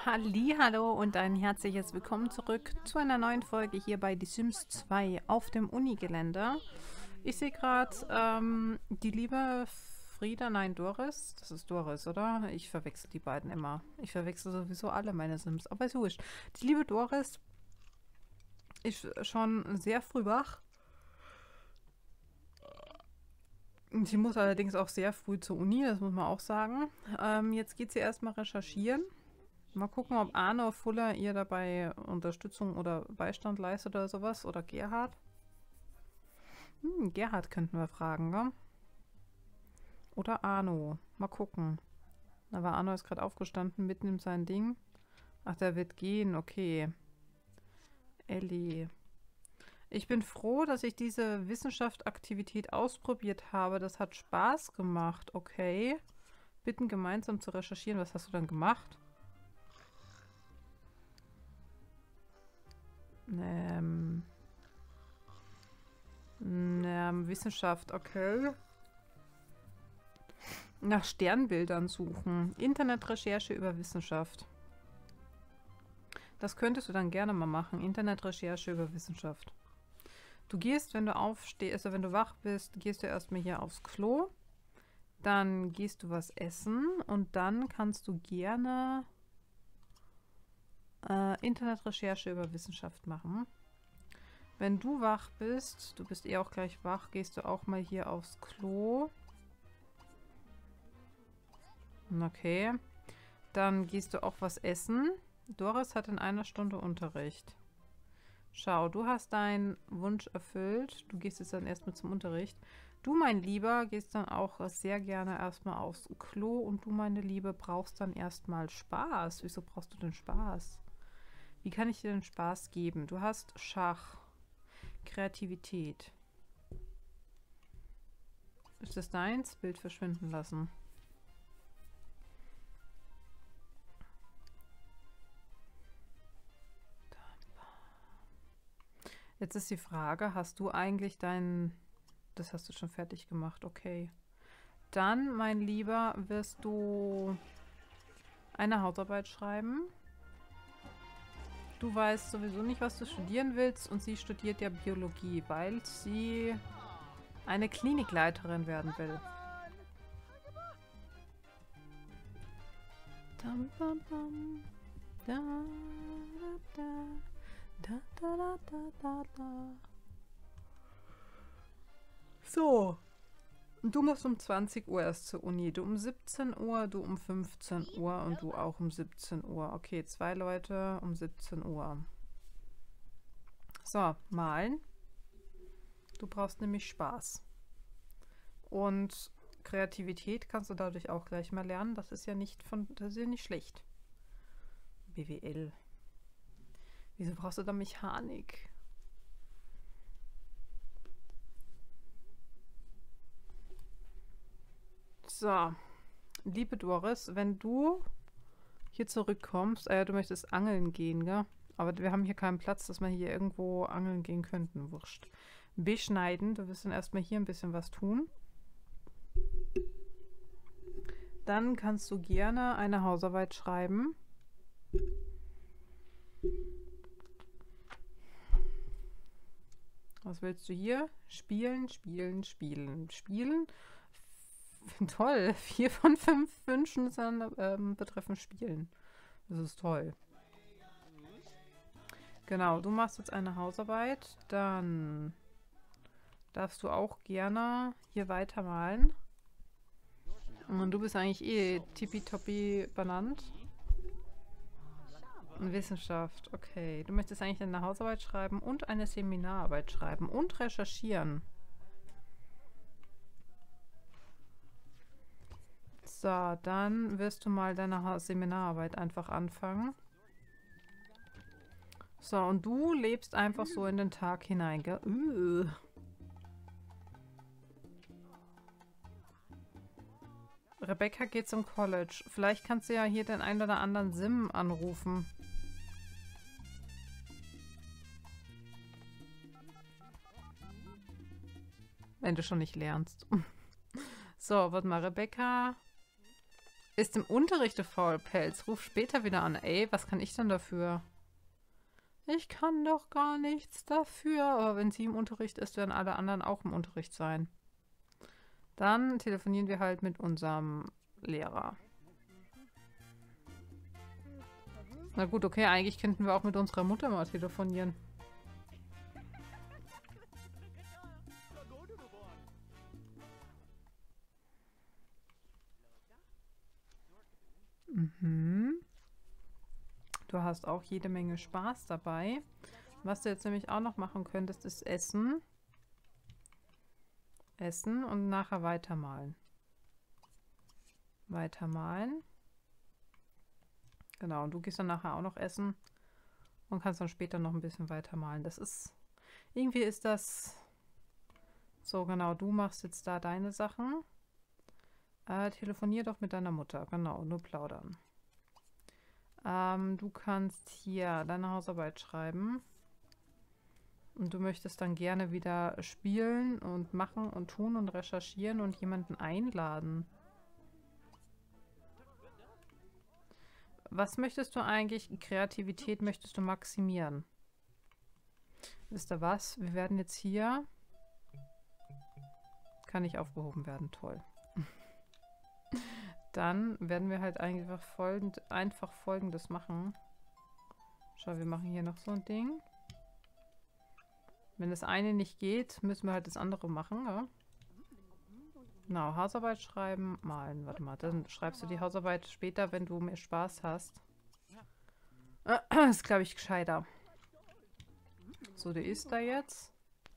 Hallihallo und ein herzliches Willkommen zurück zu einer neuen Folge hier bei Die Sims 2 auf dem Unigelände. Ich sehe gerade die liebe Frieda, nein Doris, das ist Doris, oder? Ich verwechsel die beiden immer. Ich verwechsel sowieso alle meine Sims, aber ist wurscht. Die liebe Doris ist schon sehr früh wach. Sie muss allerdings auch sehr früh zur Uni, das muss man auch sagen. Jetzt geht sie erstmal recherchieren. Mal gucken, ob Arne Fuller ihr dabei Unterstützung oder Beistand leistet oder sowas. Oder Gerhard. Gerhard könnten wir fragen, ne? Oder Arno. Mal gucken. Aber Arno ist gerade aufgestanden, mitten in sein Ding. Ach, der wird gehen, okay. Ellie. Ich bin froh, dass ich diese Wissenschaftsaktivität ausprobiert habe. Das hat Spaß gemacht, okay. Bitten gemeinsam zu recherchieren. Was hast du dann gemacht? Wissenschaft, okay. Nach Sternbildern suchen. Internetrecherche über Wissenschaft. Das könntest du dann gerne mal machen. Internetrecherche über Wissenschaft. Du gehst, wenn du aufstehst, also wenn du wach bist, gehst du erstmal hier aufs Klo. Dann gehst du was essen und dann kannst du gerne Internetrecherche über Wissenschaft machen. Wenn du wach bist, du bist eh auch gleich wach, gehst du auch mal hier aufs Klo. Okay. Dann gehst du auch was essen. Doris hat in einer Stunde Unterricht. Schau, du hast deinen Wunsch erfüllt. Du gehst jetzt dann erstmal zum Unterricht. Du, mein Lieber, gehst dann auch sehr gerne erstmal aufs Klo. Und du, meine Liebe, brauchst dann erstmal Spaß. Wieso brauchst du denn Spaß? Wie kann ich dir denn Spaß geben? Du hast Schach. Kreativität. Ist das deins? Bild verschwinden lassen. Jetzt ist die Frage, hast du eigentlich dein... Das hast du schon fertig gemacht, okay. Dann, mein Lieber, wirst du eine Hausarbeit schreiben. Du weißt sowieso nicht, was du studieren willst und sie studiert ja Biologie, weil sie eine Klinikleiterin werden will. Dam, bam, bam. Da, da, da, da, da, da, da, da. So. Du musst um 20 Uhr erst zur Uni. Du um 17 Uhr, du um 15 Uhr und du auch um 17 Uhr. Okay, 2 Leute um 17 Uhr. So, malen. Du brauchst nämlich Spaß. Und Kreativität kannst du dadurch auch gleich mal lernen. Das ist ja nicht schlecht. BWL. Wieso brauchst du da Mechanik? So, liebe Doris, wenn du hier zurückkommst, du möchtest angeln gehen, gell? Aber wir haben hier keinen Platz, dass wir hier irgendwo angeln gehen könnten. Wurscht. Beschneiden, du wirst dann erstmal hier ein bisschen was tun. Dann kannst du gerne eine Hausarbeit schreiben. Was willst du hier? Spielen, spielen, spielen, spielen. Toll. 4 von 5 Wünschen betreffen Spielen. Das ist toll. Genau, du machst jetzt eine Hausarbeit. Dann darfst du auch gerne hier weitermalen. Und du bist eigentlich eh tippitoppi benannt. Wissenschaft, okay. Du möchtest eigentlich eine Hausarbeit schreiben und eine Seminararbeit schreiben und recherchieren. So, dann wirst du mal deine Seminararbeit einfach anfangen. So, und du lebst einfach so in den Tag hinein, gell? Rebecca geht zum College. Vielleicht kannst du ja hier den einen oder anderen Sim anrufen. Wenn du schon nicht lernst. So, warte mal, Rebecca Ist im Unterricht, du Faulpelz. Ruf später wieder an. Ey, was kann ich denn dafür? Ich kann doch gar nichts dafür. Aber wenn sie im Unterricht ist, werden alle anderen auch im Unterricht sein. Dann telefonieren wir halt mit unserem Lehrer. Na gut, okay, eigentlich könnten wir auch mit unserer Mutter mal telefonieren. Mhm. Du hast auch jede Menge Spaß dabei. Was du jetzt nämlich auch noch machen könntest, ist Essen. Essen und nachher weitermalen. Weitermalen. Genau, und du gehst dann nachher auch noch essen und kannst dann später noch ein bisschen weitermalen. Das ist, irgendwie ist das so, genau, du machst jetzt da deine Sachen. Telefonier doch mit deiner Mutter, genau, nur plaudern. Du kannst hier deine Hausarbeit schreiben. Und du möchtest dann gerne wieder spielen und machen und tun und recherchieren und jemanden einladen. Was möchtest du eigentlich? Kreativität möchtest du maximieren. Wisst ihr was? Wir werden jetzt hier... Kann nicht aufgehoben werden. Toll. Dann werden wir halt einfach Folgendes machen. Schau, wir machen hier noch so ein Ding. Wenn das eine nicht geht, müssen wir halt das andere machen, ja? Genau, Hausarbeit schreiben, malen. Warte mal, dann schreibst du die Hausarbeit später, wenn du mehr Spaß hast. Ist, glaube ich, gescheiter. So, der ist da jetzt.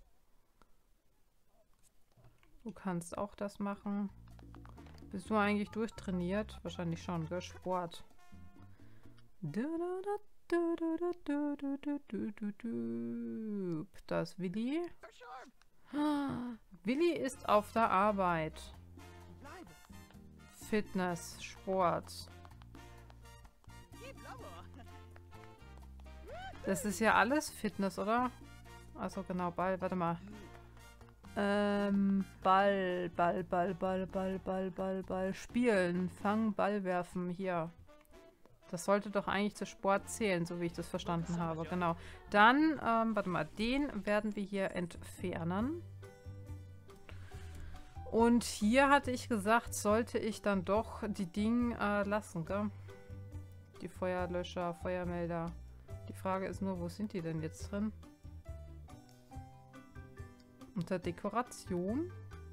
Du kannst auch das machen. Bist du eigentlich durchtrainiert? Wahrscheinlich schon, gell? Sport. Da ist Willi. Willi ist auf der Arbeit. Fitness, Sport. Das ist ja alles Fitness, oder? Also genau, Ball, warte mal. Ball. Spielen, fangen, Ball werfen, hier. Das sollte doch eigentlich zu Sport zählen, so wie ich das verstanden habe. Genau. Dann, warte mal, den werden wir hier entfernen. Und hier hatte ich gesagt, sollte ich dann doch die Dinge lassen, gell? Die Feuerlöscher, Feuermelder. Die Frage ist nur, wo sind die denn jetzt drin? Unter Dekoration.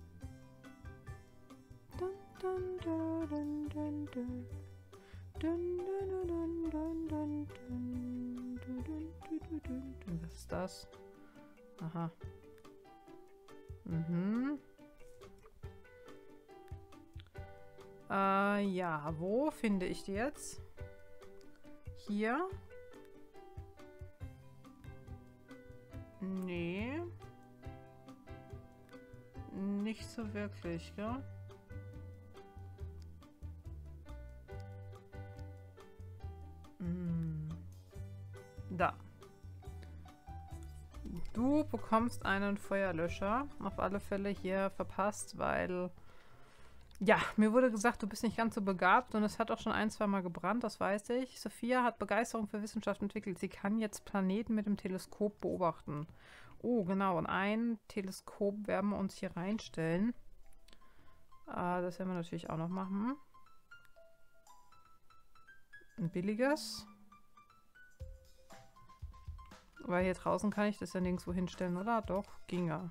Was ist das? Aha. Mhm. Ja, wo finde ich die jetzt? Hier? Nee. Nicht so wirklich, gell? Da. Du bekommst einen Feuerlöscher. Auf alle Fälle hier verpasst, weil... Ja, mir wurde gesagt, du bist nicht ganz so begabt und es hat auch schon ein, zwei Mal gebrannt, das weiß ich. Sophia hat Begeisterung für Wissenschaft entwickelt. Sie kann jetzt Planeten mit dem Teleskop beobachten. Oh, genau. Und ein Teleskop werden wir uns hier reinstellen. Das werden wir natürlich auch noch machen. Ein billiges. Weil hier draußen kann ich das ja nirgendwo hinstellen, oder? Doch, ginge.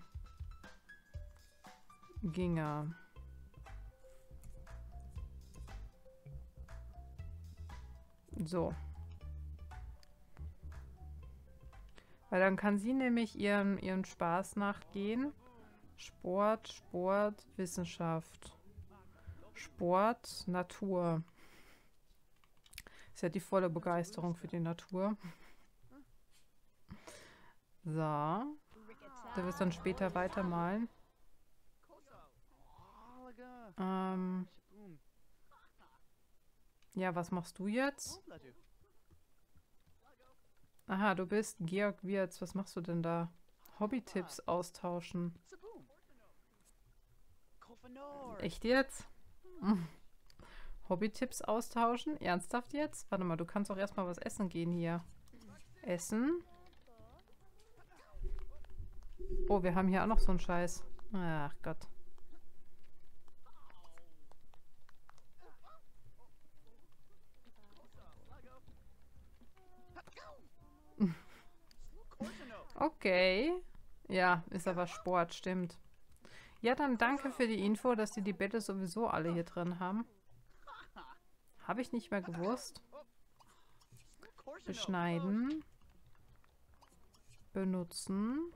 Ginge. So. Weil dann kann sie nämlich ihren Spaß nachgehen. Sport, Wissenschaft. Sport, Natur. Ist ja die volle Begeisterung für die Natur. So. Du wirst dann später weitermalen. Ja, was machst du jetzt? Aha, du bist Georg Wirz. Was machst du denn da? Hobbytipps austauschen. Echt jetzt? Hobby-Tipps austauschen? Ernsthaft jetzt? Warte mal, du kannst doch erstmal was essen gehen hier. Essen? Oh, wir haben hier auch noch so einen Scheiß. Ach Gott. Okay. Ja, ist aber Sport, stimmt. Ja, dann danke für die Info, dass die Bälle sowieso alle hier drin haben. Habe ich nicht mehr gewusst. Beschneiden. Benutzen.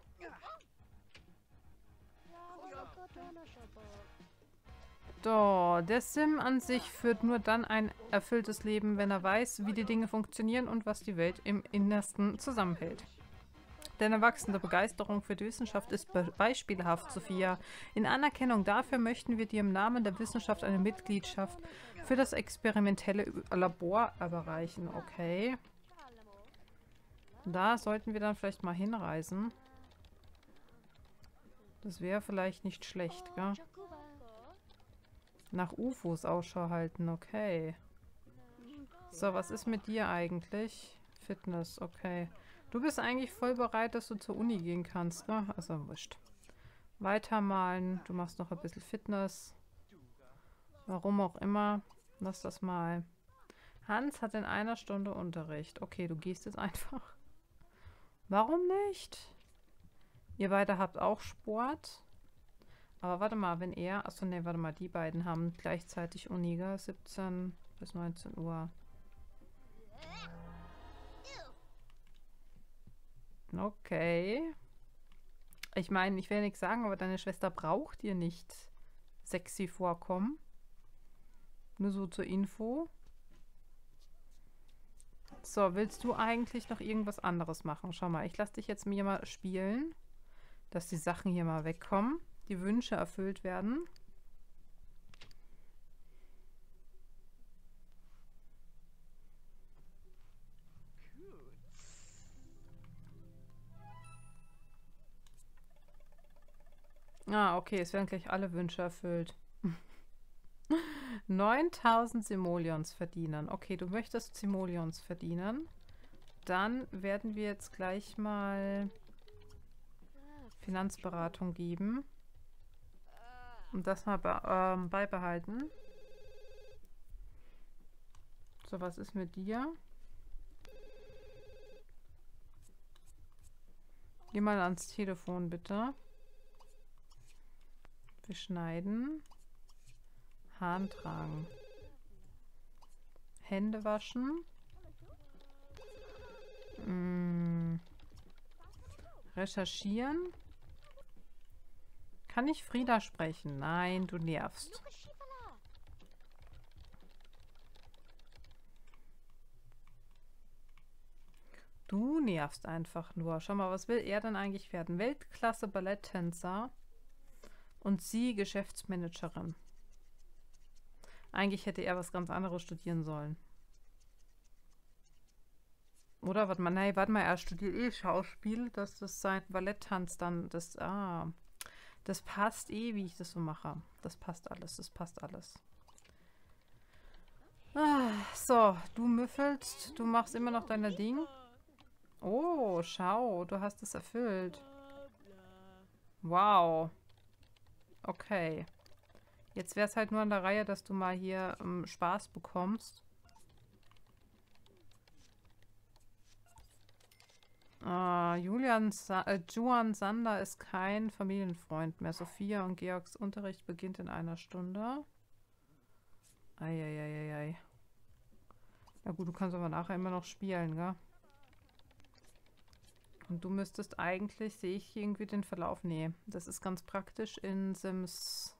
So, der Sim an sich führt nur dann ein erfülltes Leben, wenn er weiß, wie die Dinge funktionieren und was die Welt im Innersten zusammenhält. Deine wachsende Begeisterung für die Wissenschaft ist beispielhaft, Sophia. In Anerkennung dafür möchten wir dir im Namen der Wissenschaft eine Mitgliedschaft für das experimentelle Labor überreichen. Okay. Da sollten wir dann vielleicht mal hinreisen. Das wäre vielleicht nicht schlecht, gell? Nach UFOs Ausschau halten, okay. So, was ist mit dir eigentlich? Fitness, okay. Du bist eigentlich voll bereit, dass du zur Uni gehen kannst, ne? Also wurscht. Weitermalen. Du machst noch ein bisschen Fitness. Warum auch immer. Lass das mal. Hans hat in einer Stunde Unterricht. Okay, du gehst jetzt einfach. Warum nicht? Ihr beide habt auch Sport. Aber warte mal, wenn er... Achso, ne, warte mal. Die beiden haben gleichzeitig Uni, gell? 17 bis 19 Uhr. Okay. Ich meine, ich will nichts sagen, aber deine Schwester braucht dir nicht sexy vorkommen. Nur so zur Info. So, willst du eigentlich noch irgendwas anderes machen? Schau mal, ich lasse dich jetzt mir mal spielen, dass die Sachen hier mal wegkommen, die Wünsche erfüllt werden. Ah, okay, es werden gleich alle Wünsche erfüllt. 9000 Simoleons verdienen. Okay, du möchtest Simoleons verdienen. Dann werden wir jetzt gleich mal Finanzberatung geben. Und das mal beibehalten. So, was ist mit dir? Geh mal ans Telefon, bitte. Beschneiden. Hahn tragen. Hände waschen. Recherchieren. Kann ich Frieda sprechen? Nein, du nervst. Du nervst einfach nur. Schau mal, was will er denn eigentlich werden? Weltklasse Balletttänzer und sie Geschäftsmanagerin. Eigentlich hätte er was ganz anderes studieren sollen. Oder? Warte mal, nein, warte mal, er studiert eh Schauspiel, dass das sein Balletttanz dann, das passt eh, wie ich das so mache. Das passt alles, das passt alles. Ah, so, du müffelst, du machst immer noch deine Ding. Oh, schau, du hast es erfüllt. Wow. Okay. Jetzt wäre es halt nur an der Reihe, dass du mal hier Spaß bekommst. Juan Sander ist kein Familienfreund mehr. Sophia und Georgs Unterricht beginnt in einer Stunde. Eieieiei. Na gut, du kannst aber nachher immer noch spielen, gell? Und du müsstest eigentlich, sehe ich irgendwie den Verlauf? Nee, das ist ganz praktisch in Sims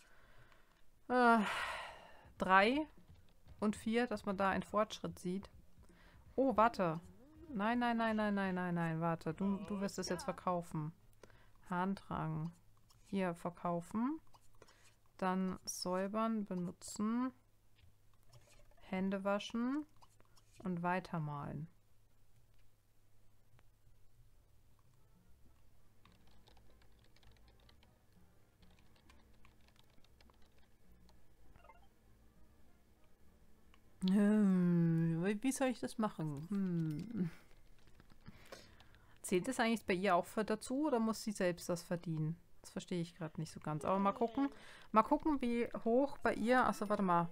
3 und 4, dass man da einen Fortschritt sieht. Oh, warte. Nein, nein, nein, nein, nein, nein, nein, warte. Du wirst es jetzt verkaufen. Hahn tragen. Hier verkaufen. Dann säubern, benutzen. Hände waschen. Und weitermalen. Wie soll ich das machen? Zählt das eigentlich bei ihr auch für dazu oder muss sie selbst das verdienen? Das verstehe ich gerade nicht so ganz. Aber mal gucken. Mal gucken, wie hoch bei ihr. Achso, warte mal.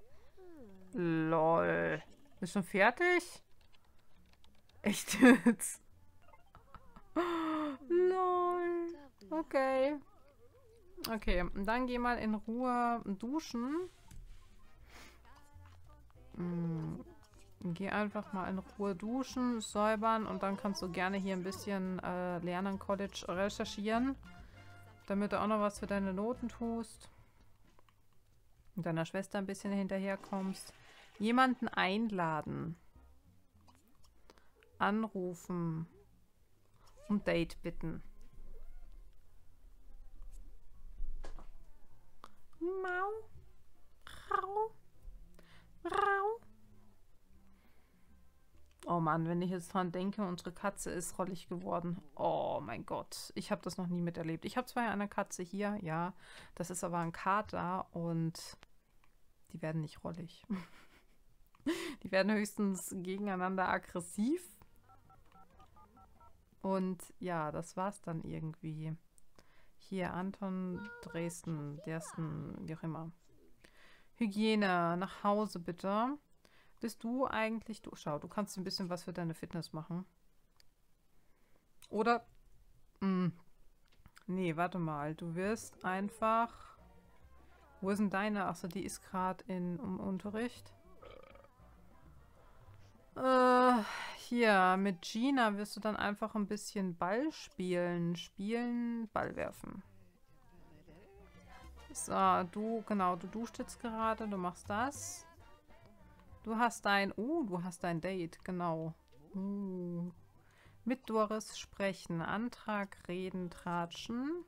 Lol. Ist schon fertig? Echt jetzt? Lol. Okay. Okay, und dann geh mal in Ruhe duschen. Geh einfach mal in Ruhe duschen, säubern und dann kannst du gerne hier ein bisschen lernen, College recherchieren, damit du auch noch was für deine Noten tust und deiner Schwester ein bisschen hinterherkommst. Jemanden einladen, anrufen, um Date bitten. Mau, rau, rau. Oh Mann, wenn ich jetzt dran denke, unsere Katze ist rollig geworden. Oh mein Gott, ich habe das noch nie miterlebt. Ich habe zwar eine Katze hier, ja, das ist aber ein Kater und die werden nicht rollig. Die werden höchstens gegeneinander aggressiv. Und ja, das war's dann irgendwie. Hier, Anton, Dresden, Dersten, wie auch immer. Hygiene, nach Hause bitte. Bist du eigentlich... Schau, du kannst ein bisschen was für deine Fitness machen. Oder... nee, warte mal. Du wirst einfach... Wo ist denn deine? Achso, die ist gerade im Unterricht. Hier, mit Gina wirst du dann einfach ein bisschen Ball spielen. Spielen, Ball werfen. So, du duschst jetzt gerade, du machst das. Du hast dein Date, genau. Mit Doris sprechen, Antrag, reden, tratschen.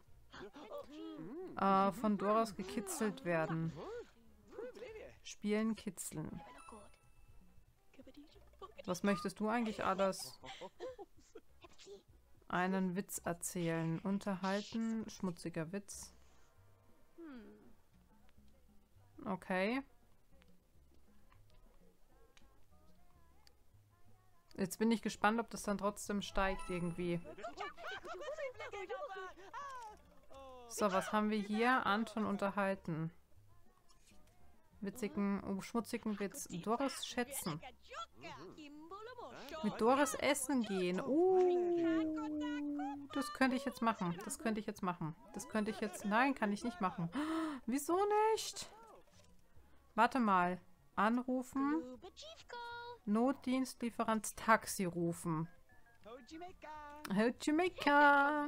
Von Doris gekitzelt werden. Spielen, kitzeln. Was möchtest du eigentlich alles? Einen Witz erzählen. Unterhalten. Schmutziger Witz. Okay. Jetzt bin ich gespannt, ob das dann trotzdem steigt irgendwie. So, was haben wir hier? Anton unterhalten. Schmutzigen Witz. Doris schätzen. Mit Doris essen gehen. Das könnte ich jetzt machen. Das könnte ich jetzt machen. Das könnte ich jetzt... Nein, kann ich nicht machen. Wieso nicht? Warte mal. Anrufen. Notdienstlieferant Taxi rufen. Jamaica.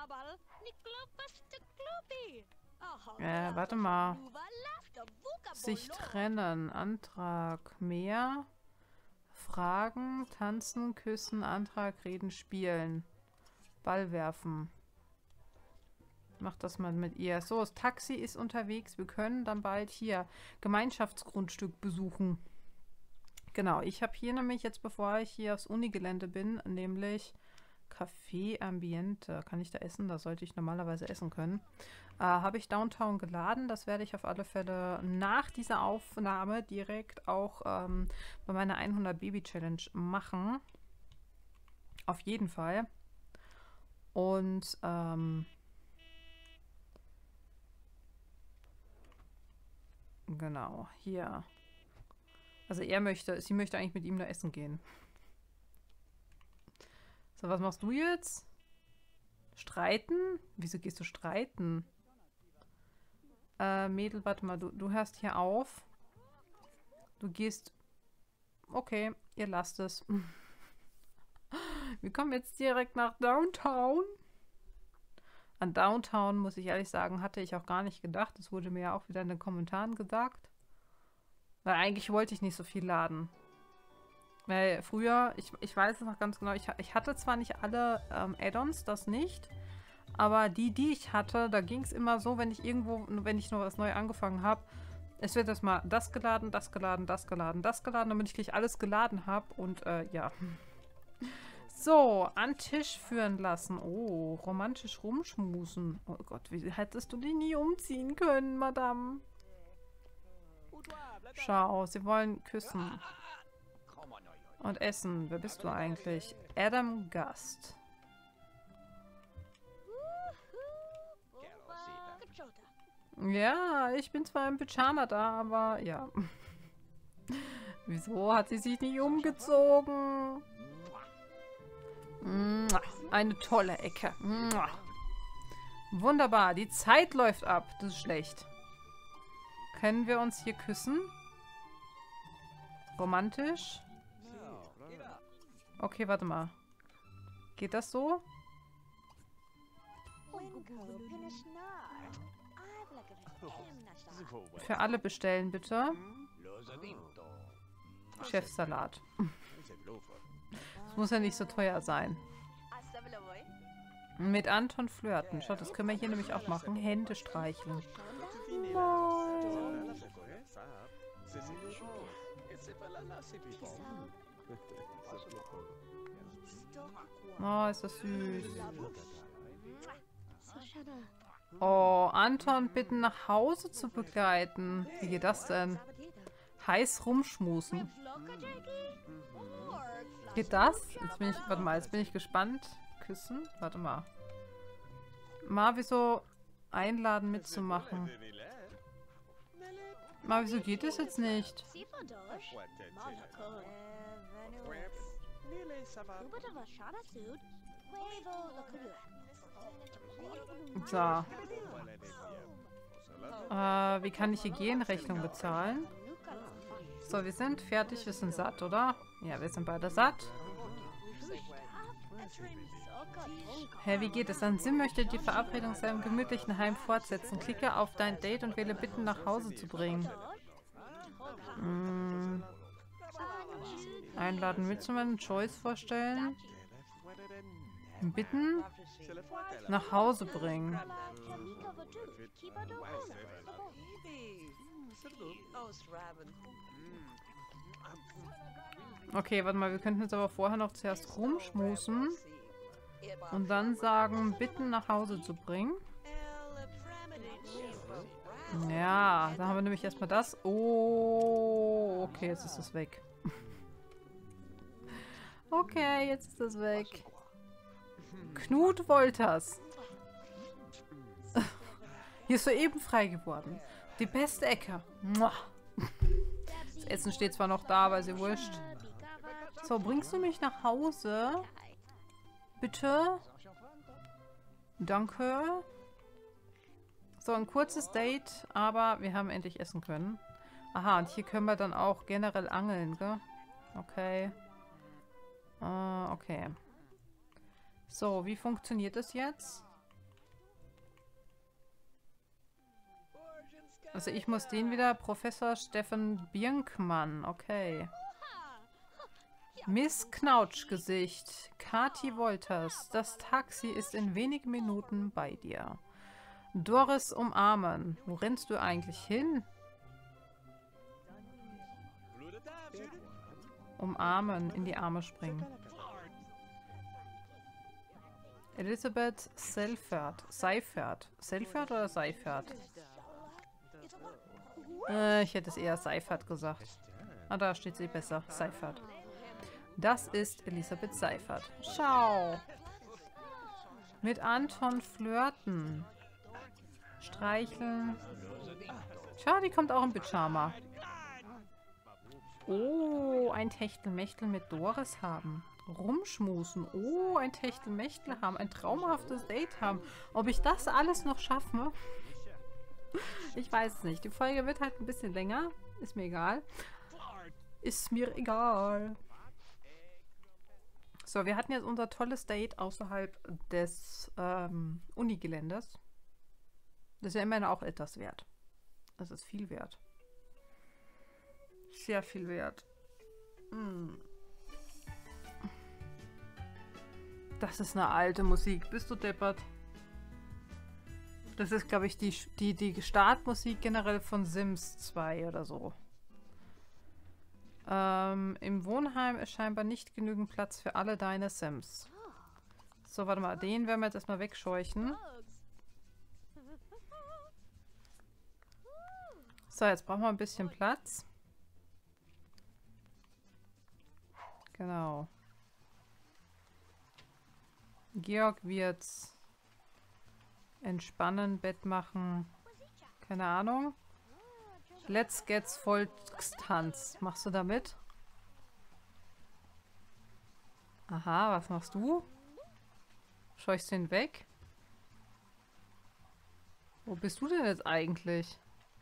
Warte mal. Sich trennen. Antrag. Mehr. Fragen. Tanzen. Küssen. Antrag. Reden. Spielen. Ball werfen. Mach das mal mit ihr. So, das Taxi ist unterwegs. Wir können dann bald hier Gemeinschaftsgrundstück besuchen. Genau, ich habe hier nämlich jetzt, bevor ich hier aufs Unigelände bin, nämlich Café Ambiente. Kann ich da essen? Da sollte ich normalerweise essen können. Habe ich Downtown geladen. Das werde ich auf alle Fälle nach dieser Aufnahme direkt auch bei meiner 100 Baby Challenge machen. Auf jeden Fall. Und genau, hier. Also sie möchte eigentlich mit ihm nur essen gehen. So, was machst du jetzt? Streiten? Wieso gehst du streiten? Mädel, warte mal, du hörst hier auf. Du gehst... Okay, ihr lasst es. Wir kommen jetzt direkt nach Downtown. An Downtown, muss ich ehrlich sagen, hatte ich auch gar nicht gedacht. Das wurde mir ja auch wieder in den Kommentaren gesagt. Weil eigentlich wollte ich nicht so viel laden. Weil früher, ich weiß es noch ganz genau, ich hatte zwar nicht alle Add-ons, das nicht, aber die ich hatte, da ging es immer so, wenn ich nur was neu angefangen habe, es wird erstmal das geladen, das geladen, das geladen, das geladen, damit ich gleich alles geladen habe und ja. So, an Tisch führen lassen. Oh, romantisch rumschmusen. Oh Gott, wie hättest du die nie umziehen können, Madame? Schau, sie wollen küssen. Und essen. Wer bist du eigentlich? Adam Gast. Ja, ich bin zwar im Pyjama da, aber ja. Wieso hat sie sich nicht umgezogen? Eine tolle Ecke. Wunderbar, die Zeit läuft ab. Das ist schlecht. Können wir uns hier küssen? Romantisch? Okay, warte mal. Geht das so? Für alle bestellen, bitte. Chefsalat. Das muss ja nicht so teuer sein. Mit Anton flirten. Schaut, das können wir hier nämlich auch machen. Hände streicheln. Oh, ist das süß. Oh, Anton bitten nach Hause zu begleiten. Wie geht das denn? Heiß rumschmusen. Geht das? Jetzt bin ich, warte mal, jetzt bin ich gespannt. Küssen? Warte mal. Wieso einladen mitzumachen? Wieso geht das jetzt nicht? So. Wie kann ich Hygienerechnung bezahlen? So, wir sind fertig, wir sind satt, oder? Ja, wir sind beide satt. Hä, wie geht es dann? Sim möchte die Verabredung seinem gemütlichen Heim fortsetzen. Klicke auf dein Date und wähle Bitten nach Hause zu bringen. Einladen mitzumachen, Choice vorstellen. Bitten nach Hause bringen. Okay, warte mal, wir könnten jetzt aber vorher noch zuerst rumschmusen und dann sagen, Bitten nach Hause zu bringen. Ja, dann haben wir nämlich erstmal das. Oh, okay, jetzt ist es weg. Okay, jetzt ist es weg. Knut Wolters. Hier ist soeben frei geworden. Die beste Ecke. Das Essen steht zwar noch da, aber ist ja wurscht. So, bringst du mich nach Hause? Bitte? Danke. So, ein kurzes Date, aber wir haben endlich essen können. Aha, und hier können wir dann auch generell angeln, gell? Okay. Okay. So, wie funktioniert das jetzt? Also ich muss den wieder, Professor Steffen Birnkmann, okay. Miss Knautschgesicht, Kati Wolters, das Taxi ist in wenigen Minuten bei dir. Doris umarmen, wo rennst du eigentlich hin? Umarmen, in die Arme springen. Elisabeth Seifert. Seifert oder Seifert? Ich hätte es eher Seifert gesagt. Ah, da steht sie besser. Seifert. Das ist Elisabeth Seifert. Schau. Mit Anton flirten. Streicheln. Schau, die kommt auch im Pyjama. Oh, ein Techtelmechtel mit Doris haben. Rumschmusen. Oh, ein Techtelmechtel haben. Ein traumhaftes Date haben. Ob ich das alles noch schaffe? Ich weiß es nicht. Die Folge wird halt ein bisschen länger. Ist mir egal. Ist mir egal. So, wir hatten jetzt unser tolles Date außerhalb des Unigeländes. Das ist ja immerhin auch etwas wert. Das ist viel wert. Sehr viel wert. Das ist eine alte Musik. Bist du deppert? Das ist, glaube ich, die Startmusik generell von Sims 2 oder so. Im Wohnheim ist scheinbar nicht genügend Platz für alle deine Sims. So, warte mal. Den werden wir jetzt erstmal wegscheuchen. So, jetzt brauchen wir ein bisschen Platz. Genau. Georg wird's entspannen, Bett machen. Keine Ahnung. Let's Gets Volkstanz. Machst du da mit? Aha, was machst du? Scheuchst du ihn weg? Wo bist du denn jetzt eigentlich?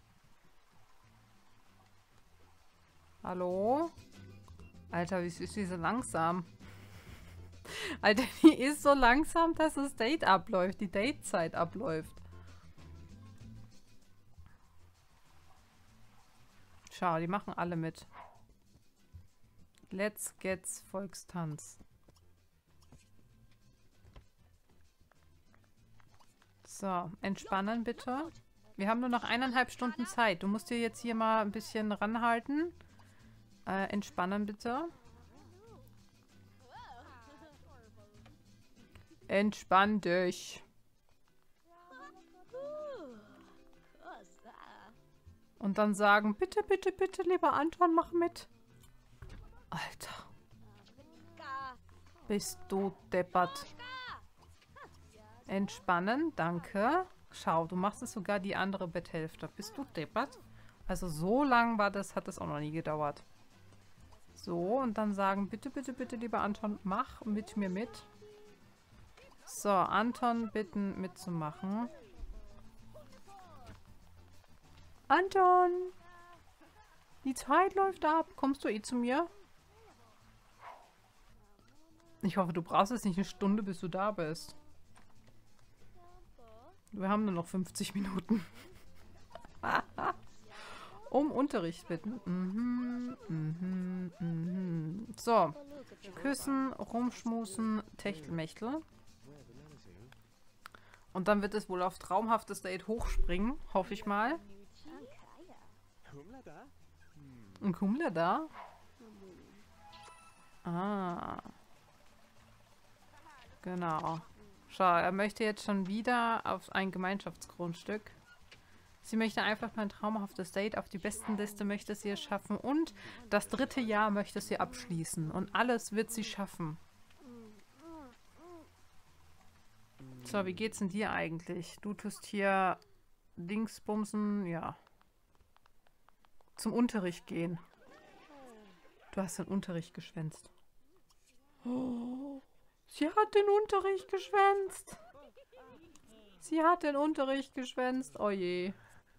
Hallo? Alter, wie ist die so langsam? Alter, die ist so langsam, dass das Date abläuft, die Datezeit abläuft. Schau, die machen alle mit. Let's Gets Volkstanz. So, entspannen bitte. Wir haben nur noch 1,5 Stunden Zeit. Du musst dir jetzt hier mal ein bisschen ranhalten. Entspannen bitte. Entspann dich. Und dann sagen, bitte, bitte, bitte, lieber Anton, mach mit. Alter. Bist du deppert. Entspannen, danke. Schau, du machst es sogar die andere Betthälfte. Bist du deppert? Also so lang war das, hat das auch noch nie gedauert. So, und dann sagen, bitte, bitte, bitte, lieber Anton, mach mit mir mit. So, Anton bitten mitzumachen. Anton! Die Zeit läuft ab. Kommst du eh zu mir? Ich hoffe, du brauchst jetzt nicht eine Stunde, bis du da bist. Wir haben nur noch 50 Minuten. Um Unterricht bitten. So. Küssen, rumschmusen, Techtelmechtel. Und dann wird es wohl auf traumhaftes Date hochspringen. Hoffe ich mal. Ein Kummler da? Ah. Genau. Schau, er möchte jetzt schon wieder auf ein Gemeinschaftsgrundstück. Sie möchte einfach mal ein traumhaftes Date. Auf die Bestenliste möchte sie es schaffen. Und das 3. Jahr möchte sie abschließen. Und alles wird sie schaffen. So, wie geht's denn dir eigentlich? Du tust hier Dingsbumsen, ja. Zum Unterricht gehen. Du hast den Unterricht geschwänzt. Oh, sie hat den Unterricht geschwänzt. Sie hat den Unterricht geschwänzt. Oh je.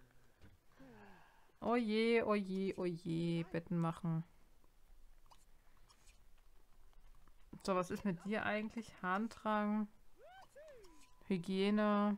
Oh je, oh je, oh je. Betten machen. So, was ist mit dir eigentlich? Harndrang. Hygiene.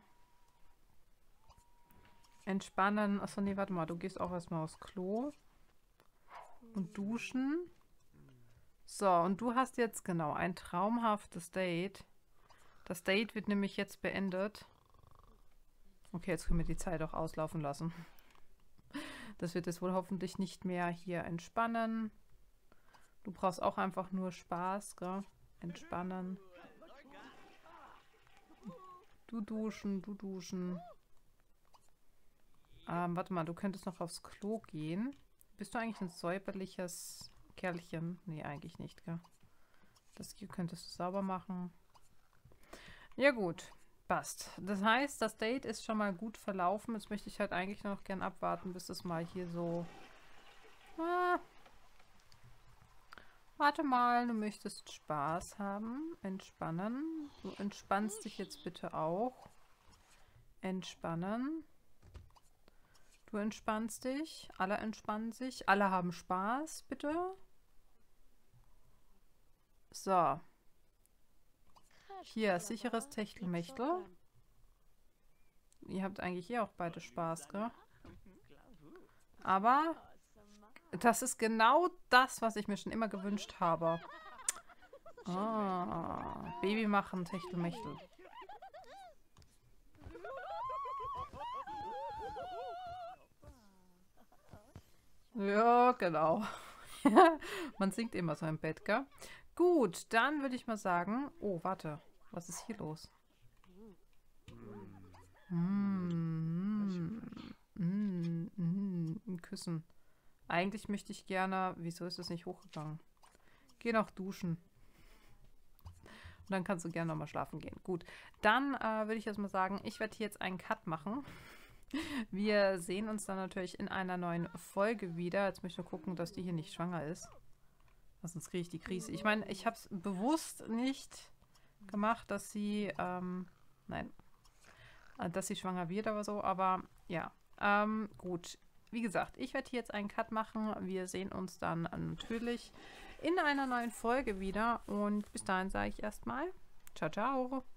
Entspannen. Achso, nee, warte mal. Du gehst auch erstmal aufs Klo. Und duschen. So, und du hast jetzt genau ein traumhaftes Date. Das Date wird nämlich jetzt beendet. Okay, jetzt können wir die Zeit auch auslaufen lassen. Das wird jetzt wohl hoffentlich nicht mehr hier entspannen. Du brauchst auch einfach nur Spaß, gell? Entspannen. Du duschen, du duschen. Warte mal, du könntest noch aufs Klo gehen. Bist du eigentlich ein säuberliches Kerlchen? Nee, eigentlich nicht, gell? Das hier könntest du sauber machen. Ja gut, passt. Das heißt, das Date ist schon mal gut verlaufen. Jetzt möchte ich halt eigentlich noch gern abwarten, bis das mal hier so... Warte mal, du möchtest Spaß haben. Entspannen. Du entspannst dich jetzt bitte auch. Entspannen. Du entspannst dich. Alle entspannen sich. Alle haben Spaß, bitte. So. Hier, sicheres Techtelmechtel. Ihr habt eigentlich hier auch beide Spaß, gell? Aber das ist genau das, was ich mir schon immer gewünscht habe. Ah, Baby machen, Techtelmechtel. Ja, genau. Man singt immer so im Bett, gell? Gut, dann würde ich mal sagen... Oh, warte. Was ist hier los? ihn küssen. Eigentlich möchte ich gerne... Wieso ist das nicht hochgegangen? Geh noch duschen. Und dann kannst du gerne nochmal schlafen gehen. Gut, dann würde ich jetzt mal sagen, ich werde hier jetzt einen Cut machen. Wir sehen uns dann natürlich in einer neuen Folge wieder. Jetzt möchte ich nur gucken, dass die hier nicht schwanger ist. Sonst kriege ich die Krise. Ich meine, ich habe es bewusst nicht gemacht, dass sie, dass sie schwanger wird oder so. Aber ja, gut. Wie gesagt, ich werde hier jetzt einen Cut machen. Wir sehen uns dann natürlich in einer neuen Folge wieder. Und bis dahin sage ich erstmal ciao, ciao.